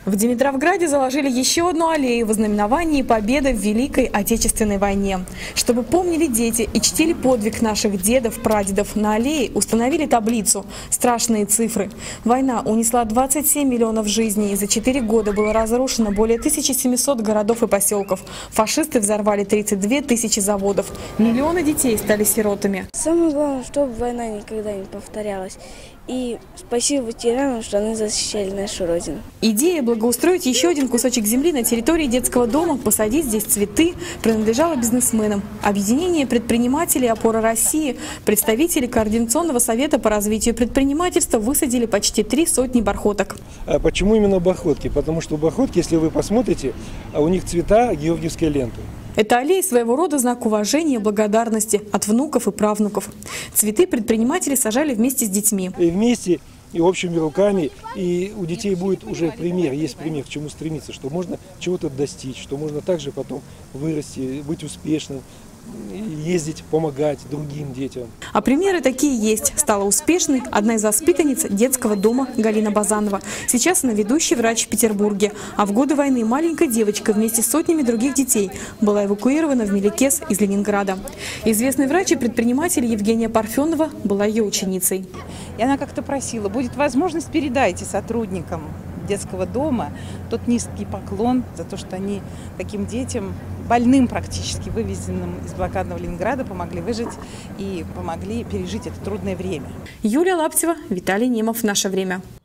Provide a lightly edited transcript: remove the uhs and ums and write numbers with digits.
В Димитровграде заложили еще одну аллею в ознаменовании победы в Великой Отечественной войне. Чтобы помнили дети и чтили подвиг наших дедов, прадедов, на аллее установили таблицу «Страшные цифры». Война унесла 27 миллионов жизней, и за 4 года было разрушено более 1700 городов и поселков. Фашисты взорвали 32 тысячи заводов. Миллионы детей стали сиротами. Самое главное, чтобы война никогда не повторялась. И спасибо ветеранам, что они защищали нашу Родину. Идея благоустроить еще один кусочек земли на территории детского дома, посадить здесь цветы, принадлежала бизнесменам. Объединение предпринимателей «Опора России», представители Координационного совета по развитию предпринимательства высадили почти 300 бархоток. А почему именно бархотки? Потому что бархотки, если вы посмотрите, у них цвета георгиевской ленты. Это аллея своего рода знак уважения и благодарности от внуков и правнуков. Цветы предприниматели сажали вместе с детьми. И вместе, и общими руками, и у детей будет уже пример, есть пример, к чему стремиться, что можно чего-то достичь, что можно также потом вырасти, быть успешным, ездить, помогать другим детям. А примеры такие есть. Стала успешной одна из воспитанниц детского дома Галина Базанова. Сейчас она ведущий врач в Петербурге. А в годы войны маленькая девочка вместе с сотнями других детей была эвакуирована в Мелекес из Ленинграда. Известный врач и предприниматель Евгения Парфенова была ее ученицей. И она как-то просила: будет возможность, передайте сотрудникам детского дома тот низкий поклон за то, что они таким детям, больным практически, вывезенным из блокадного Ленинграда, помогли выжить и помогли пережить это трудное время. Юлия Лаптева, Виталий Немов. «Наше время».